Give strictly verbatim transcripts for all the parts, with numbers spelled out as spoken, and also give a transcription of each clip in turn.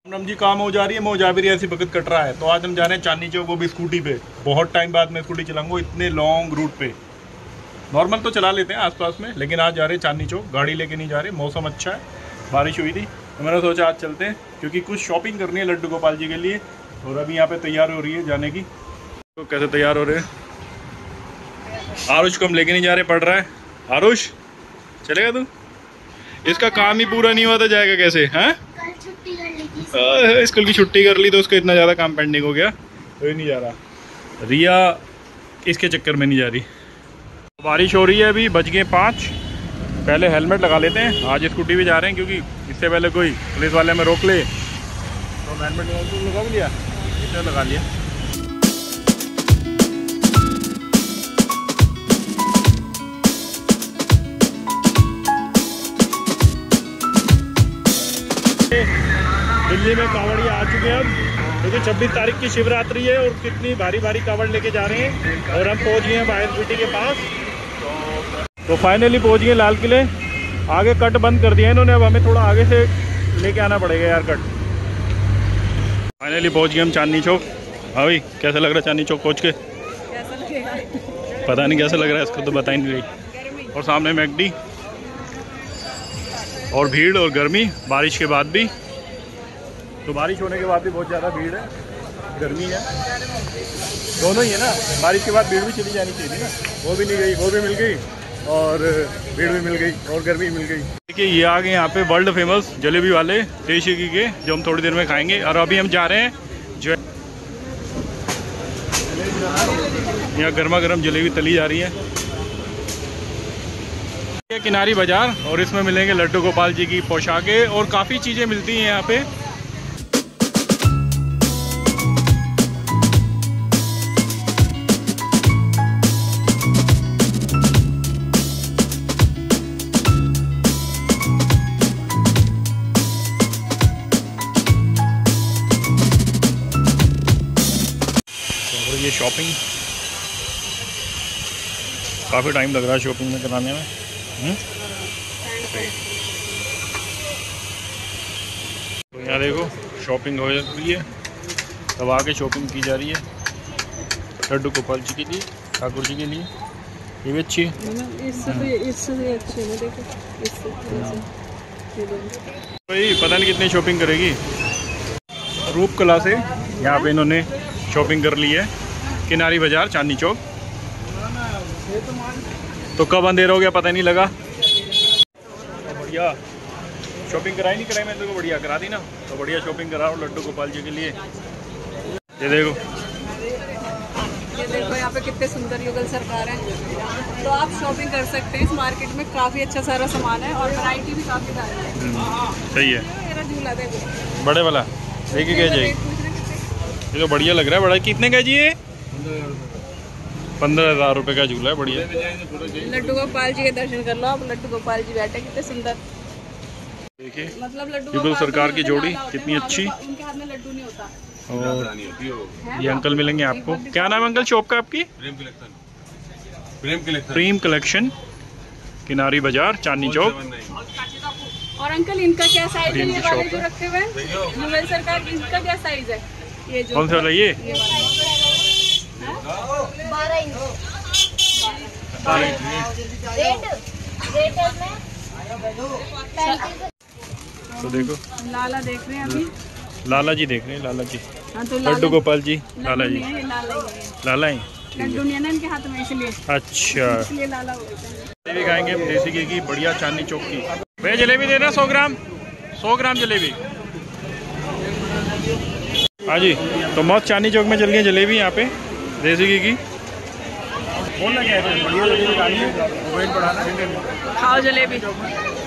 राम जी काम हो जा रही है, मैं हो जा भी रही है, ऐसी वक्त कट रहा है। तो आज हम जा रहे हैं चांदनी चौक, वो भी स्कूटी पे। बहुत टाइम बाद मैं स्कूटी चलाऊंगा इतने लॉन्ग रूट पे। नॉर्मल तो चला लेते हैं आसपास में, लेकिन आज जा रहे हैं चांदनी चौक। गाड़ी लेके नहीं जा रहे, मौसम अच्छा है, बारिश हुई थी तो मैंने सोचा आज चलते हैं, क्योंकि कुछ शॉपिंग करनी है लड्डू गोपाल जी के लिए। और अभी यहाँ पे तैयार हो रही है जाने की। तो कैसे तैयार हो रहे हैं? आरुष को हम लेके नहीं जा रहे, पढ़ रहा है। आरुष चलेगा तू? इसका काम ही पूरा नहीं हुआ तो जाएगा कैसे? हैं स्कूल की छुट्टी कर ली तो उसका इतना ज़्यादा काम पेंडिंग हो गया तो ही नहीं जा रहा। रिया इसके चक्कर में नहीं जा रही। बारिश हो रही है, अभी बज गए पाँच। पहले हेलमेट लगा लेते हैं, आज स्कूटी भी जा रहे हैं क्योंकि इससे पहले कोई पुलिस वाले में रोक ले तो हेलमेट लगा भी लिया, इसे लगा लिया। दिल्ली में कांवड़िया आ चुके हैं अब, क्योंकि छब्बीस तारीख की शिवरात्रि है और कितनी भारी भारी कांवड़ लेके जा रहे हैं। और हम पहुंच गए हैं बायसबीटी के पास। तो फाइनली पहुंच गए लाल किले। आगे कट बंद कर दिया इन्होंने, अब हमें थोड़ा आगे से लेके आना पड़ेगा यार कट। फाइनली पहुंच गए हम चांदनी चौक। हाँ भाई कैसा लग रहा है चांदनी चौक पहुँच के? कैसा लगेगा? पता नहीं कैसा लग रहा है, इसको तो बता ही नहीं रही। और सामने मैकडी और भीड़ और गर्मी, बारिश के बाद भी। तो बारिश होने के बाद भी बहुत ज़्यादा भीड़ है, गर्मी है, दोनों ही है ना। बारिश के बाद भीड़ भी चली जानी चाहिए ना, वो भी नहीं गई, वो भी मिल गई और भीड़ भी मिल गई और गर्मी मिल गई। देखिए ये आ गए यहाँ पे वर्ल्ड फेमस जलेबी वाले देशी घी के, जो हम थोड़ी देर में खाएंगे। और अभी हम जा रहे हैं जो यहाँ गर्मा गर्म जलेबी तली जा रही है। ये किनारी बाजार और इसमें मिलेंगे लड्डू गोपाल जी की पोशाकें और काफ़ी चीज़ें मिलती हैं यहाँ पे। ये शॉपिंग काफ़ी टाइम लग रहा है शॉपिंग में कराने में। हुँ? तो यहाँ देखो शॉपिंग हो रही है, तब आगे शॉपिंग की जा रही है लड्डू गोपाल जी के लिए, ठाकुर जी के लिए। ये भी अच्छी है, इससे तो इससे भी अच्छी है। देखो इससे भाई पता नहीं कितनी शॉपिंग करेगी। रूप कला से यहाँ पे इन्होंने शॉपिंग कर ली है, किनारी बाजार चांदनी चौक। तो कब अंधेरा हो गया पता नहीं लगा। बढ़िया शॉपिंग कराई नहीं कराई मैंने तो बढ़िया करा दी ना। तो बढ़िया शॉपिंग कराओ लड्डू गोपाल जी के लिए। ये देखो ये देखो यहाँ पे कितने सुंदर युगल सरकार है। तो आप शॉपिंग कर सकते हैं इस मार्केट में, काफ़ी अच्छा सारा सामान है और वैरायटी भी काफ़ी सारी है। सही है। मेरा झूला देखो बड़े वाला देखिए क्या जाएगी, ये तो बढ़िया लग रहा है। बड़ा कितने का जी है? पंद्रह हजार रुपये का झूला है, बढ़िया। लड्डू गोपाल जी के दर्शन कर लो आप। लड्डू गोपाल जी बैठे कितने सुंदर, देखिए मतलब लड्डू युगल सरकार की जोड़ी कितनी अच्छी। उनके हाथ में लड्डू नहीं होता। और ये अंकल मिलेंगे आपको। क्या नाम है अंकल शॉप का आपकी? प्रेम कलेक्शन। प्रेम कलेक्शन, किनारी बाजार चांदनी चौक। और अंकल इनका क्या साइज है? ये वाले जो रखे हुए हैं युगल सरकार, इनका क्या साइज है? ये जो कौन सा वाला? ये बारह इंच। तो देखो लाला देख रहे हैं अभी, लाला जी देख रहे हैं, लाला जी। हाँ तो लड्डू गोपाल जी लाला जी, नहीं है, लाला ही है। लाला ही लड्डू नहीं है ना इनके हाथ में, इसलिए अच्छा। इसलिए लाला बोलते हैं। जलेबी खाएंगे हम देसी घी की, बढ़िया चांदनी चौक की। भैया जलेबी देना सौ ग्राम, सौ ग्राम जलेबी। हाँ जी, तो मौत चांदनी चौक में चल गई जलेबी यहाँ पे देसी घी की। बोलना क्या है? बढ़िया जलेबी खानी है, वेट बढ़ाना है। खाओ जलेबी। तो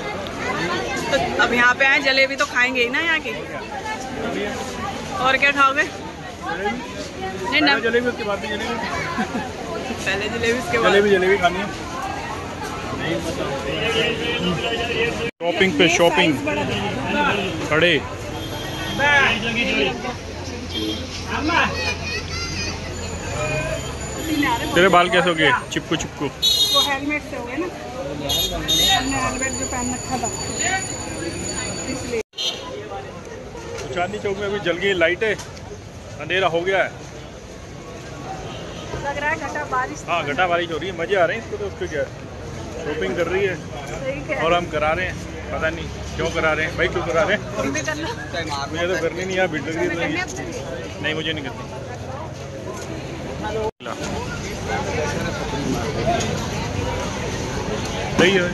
अब यहाँ पे आए जलेबी तो खाएंगे ही ना यहाँ की। और क्या खाओगे? नहीं ना, जलेबी उसके बाद भी जलेबी, पहले जलेबी उसके बाद जलेबी जलेबी खानी है। शॉपिंग पे शॉपिंग खड़े। तेरे बाल कैसे हो गए? चिपकू चिपकू। वो हेलमेट से हो गए ना, हमने हेलमेट जो पहन रखा था इसलिए। चांदनी चौक में अभी जल गई लाइटें, अंधेरा हो गया है। लग रहा है घटा बारिश। हाँ घटा बारिश हो रही है, मजे आ रहे हैं इसको तो। उसको क्या शॉपिंग कर रही है और हम करा रहे हैं, पता नहीं क्यों करा रहे हैं भाई, क्यों करा रहे हैं। मुझे तो करनी नहीं यार, भीड़ लगी नहीं, नहीं मुझे नहीं करनी। सही है।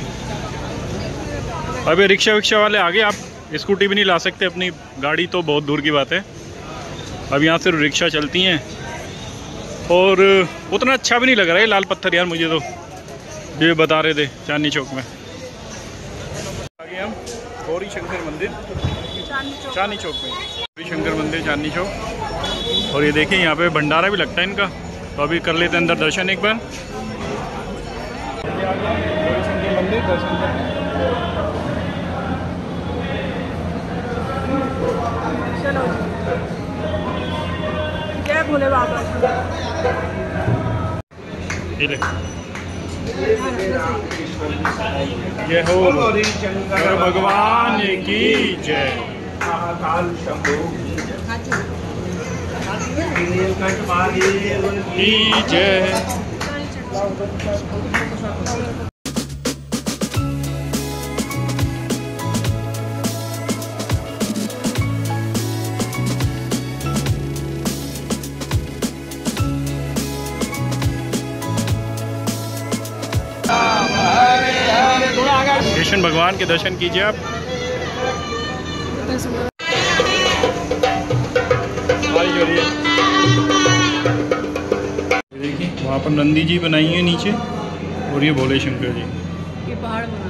अभी रिक्शा विक्शा वाले आगे, आप स्कूटी भी नहीं ला सकते अपनी, गाड़ी तो बहुत दूर की बात है। अब यहाँ से रिक्शा चलती हैं और उतना अच्छा भी नहीं लग रहा है लाल पत्थर यार मुझे तो, ये बता रहे थे चांदनी चौक में। आगे हम गौरी शंकर मंदिर चांदनी चौक में, गौरी शंकर मंदिर चांदनी चौक। और ये देखें यहाँ पे भंडारा भी लगता है इनका, तो अभी कर लेते हैं अंदर दर्शन एक बार। गौरी शंकर मंदिर दर्शन करते हैं। चलो जय भोले बाबा। ये देख, ये हो शंकर भगवान की जय। की जय। कृष्ण भगवान के दर्शन कीजिए आप। बारिश हो रही है, देखिए वहाँ पर नंदी जी बनाई है नीचे, और ये भोले शंकर जी, ये पहाड़ बना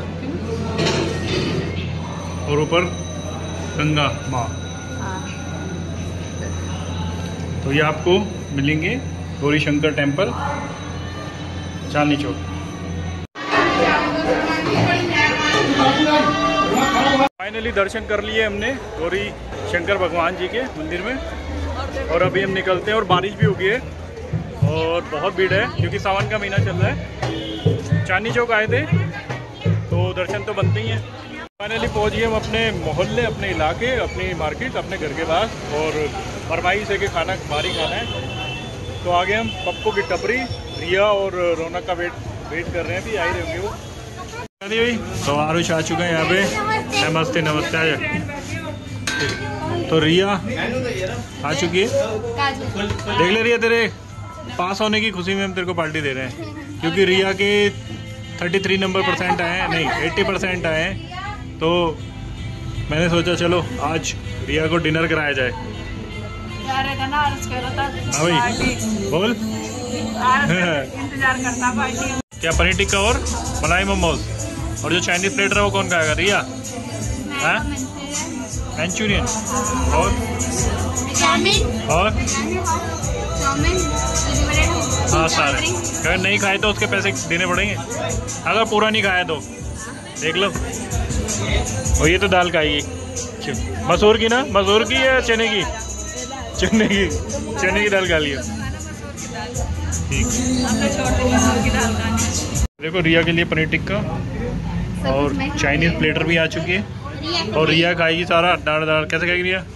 और ऊपर गंगा माँ। तो ये आपको मिलेंगे गौरी शंकर टेम्पल चांदनी चौक। फाइनली दर्शन कर लिए हमने गौरी शंकर भगवान जी के मंदिर में, और अभी हम निकलते हैं। और बारिश भी हो गई है और बहुत भीड़ है क्योंकि सावन का महीना चल रहा है। चांदनी चौक आए थे तो दर्शन तो बनते ही हैं। फाइनली पहुंच गए हम अपने मोहल्ले, अपने इलाके, अपनी मार्केट, अपने घर के पास, और फरमाइश है कि खाना बाहरी खाना है। तो आगे हम पप्पू की टपरी, रिया और रौनक का वेट वेट कर रहे हैं, भी आ ही रहेंगे वो। तो आरुष आ चुका है यहाँ पे। नमस्ते नमस्ते। तो रिया आ चुकी है, देख ले रिया, तेरे पास होने की खुशी में हम तेरे को पार्टी दे रहे हैं, क्योंकि रिया के तैंतीस नंबर परसेंट आए हैं, नहीं अस्सी परसेंट आए हैं। तो मैंने सोचा चलो आज रिया को डिनर कराया जाए। हाँ भाई बोल। इंतजार करता पार्टी। क्या पनीर टिक्का और मलाई मोमोज, और जो चाइनीज प्लेटर है वो कौन खाएगा? रिया। हाँ मंचूरियन और और हाँ सारे। अगर नहीं खाए तो उसके पैसे देने पड़ेंगे, अगर पूरा नहीं खाया तो देख लो। और ये तो दाल खाएगी, मसूर की ना, मसूर की या चने की? चने की, चने की दाल खा लिया। ठीक, देखो रिया के लिए पनीर टिक्का और चाइनीज प्लेटर भी आ चुकी है, और रिया खाएगी सारा दाड़ दाड़। कैसे खाएगी रिया?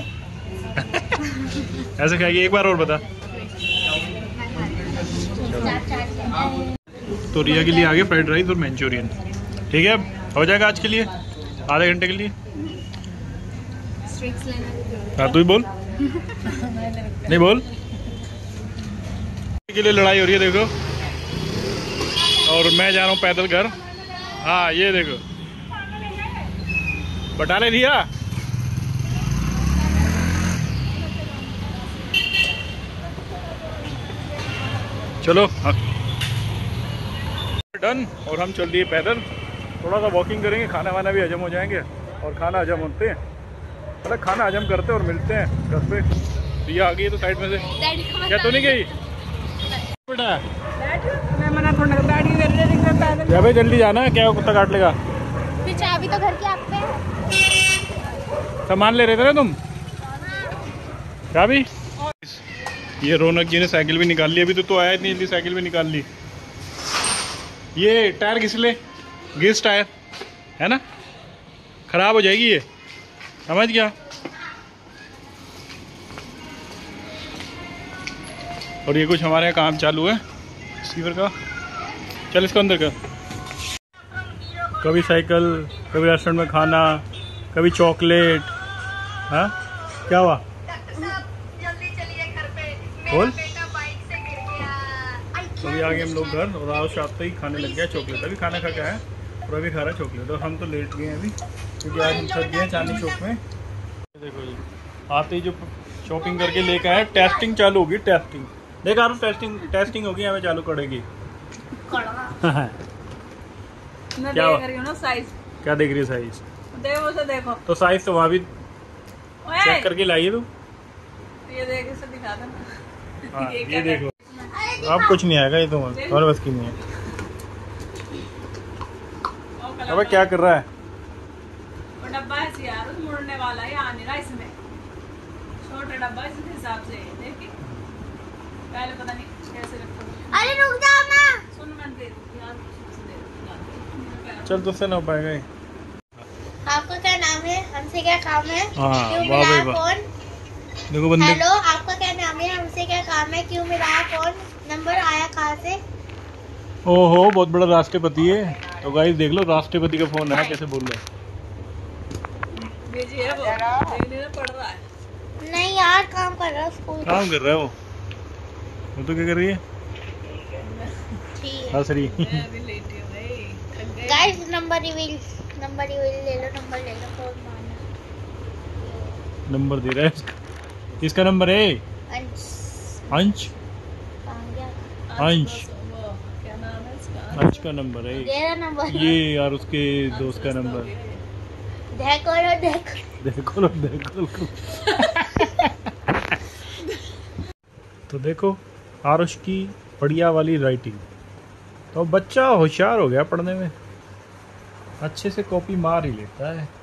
ऐसे खाएगी? एक बार और बता। तो रिया के लिए आ गया फ्राइड राइस और मंचूरियन। ठीक है, हो जाएगा आज के लिए, आधे घंटे के लिए। हाँ तू ही बोल। नहीं बोल। के लिए लड़ाई हो रही है देखो, और मैं जा रहा हूँ पैदल घर। हाँ ये देखो, बटा ले रिया। चलो डन, और हम चल दिए पैदल। थोड़ा सा वॉकिंग करेंगे, खाना वाना भी हजम हो जाएंगे, और खाना हजम होते हैं, मतलब खाना हजम करते हैं और मिलते हैं घर पे। रिया आ गई है तो साइड में से। क्या तो नहीं गई बेटा? मैं मना थोड़ा बैठ गई। भाई जल्दी जाना है, क्या कुत्ता काट लेगा। चाबी तो घर के आप पे है। सामान ले रहे थे ना तुम? चाबी। ये रौनक जी ने साइकिल भी निकाल ली, अभी तो तो आया इतनी जल्दी साइकिल भी निकाल ली। ये टायर घिस ले, घिस टायर है ना, खराब हो जाएगी ये, समझ गया। और ये कुछ हमारे यहाँ काम चालू है सीवर का। चल इसको अंदर कर। कभी साइकिल, कभी रेस्टोरेंट में खाना, कभी चॉकलेट। हाँ क्या हुआ? जल्दी चलिए घर पे, बोल। बेटा बाइक से गिर गया। अभी आ गए हम लोग घर और आज शाम ही खाने लग गया चॉकलेट। अभी खाना खा के आया और अभी खा रहा है चॉकलेट। और हम तो लेट गए हैं अभी क्योंकि आज हम थक गए हैं चांदनी चौक में। देखो जी आते ही जो शॉपिंग करके लेकर आए, टेस्टिंग चालू होगी। टेस्टिंग देखा रहा हूँ, टेस्टिंग टेस्टिंग होगी हमें चालू करेगी। मैं क्या देख रही हूँ ना साइज। क्या देख रही है साइज? देखो तो देखो। तो साइज तो वहाँ भी ओए, चेक करके लाइए तू। ये देख इसे दिखा देना। हाँ ये ये क्या देखो। अब कुछ नहीं आएगा ये तो और बस की नहीं है। अबे क्या कर रहा है? वो डब्बा है यार, उस मुड़ने वाला है, आ नहीं रहा इसमें। छोटा डब्बा इस हिसाब से देखिए। पहले पता नहीं कैसे रखा। अरे रुक जाओ ना। सुन मैं दे दूँ यार, दे चल तुझसे ना हो पाएगा ये। आपका क्या नाम है? हमसे क्या काम है? हाँ, क्यों वाह मिला भाई है वाह। फोन? देखो बंदे। हेलो, आपका क्या नाम है? हमसे क्या काम है? क्यों मिला है फोन? नंबर आया कहाँ से? ओहो बहुत बड़ा राष्ट्रपति है। तो गाइस देख लो राष्ट्रपति का फोन है, कैसे बोल रहा है। भेजिए वो, देखने में पड़ रहा है। नहीं यार, काम कर रहा है स्कूल का। काम कर रहा है वो। वो तो क्या कर रही है? ठीक है। हंस रही। मैं अभी लेटी हूँ भाई, थक गई। Guys number reveal, number reveal ले लो, नंबर ले लो, फोन मारना। नंबर दे रहा है इसका। किसका नंबर है? अंश। अंश। कहाँ गया? अंश। वो क्या नाम है इसका? अंश का नंबर है दे रहा नंबर। ये यार उसके दोस्त का नंबर। देखो लो, देखो। देखो लो देखो लो। तो देखो आरुष की बढ़िया वाली राइटिंग। तो बच्चा होशियार हो गया पढ़ने में, अच्छे से कॉपी मार ही लेता है।